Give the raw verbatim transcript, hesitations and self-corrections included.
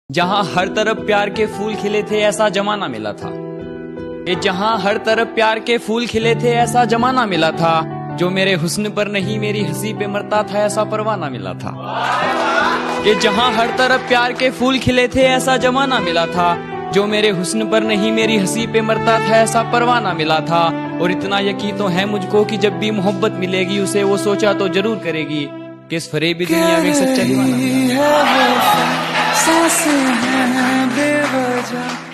जहां हर तरफ प्यार के फूल खिले थे ऐसा जमाना मिला था। ये जहां हर तरफ प्यार के फूल खिले थे ऐसा जमाना मिला था। जो मेरे हुस्न पर नहीं मेरी हंसी पे मरता था ऐसा परवाना मिला था। ये जहां हर तरफ प्यार के फूल खिले थे ऐसा जमाना मिला था। जो मेरे हुस्न पर नहीं मेरी हंसी पे मरता था ऐसा परवाना मिला था। और इतना यकीन तो है मुझको कि जब भी मोहब्बत मिलेगी उसे वो सोचा तो जरूर करेगी कि इस फरेबी दुनिया में सच्चा दीवाना मिला। सांसें हैं बेवजह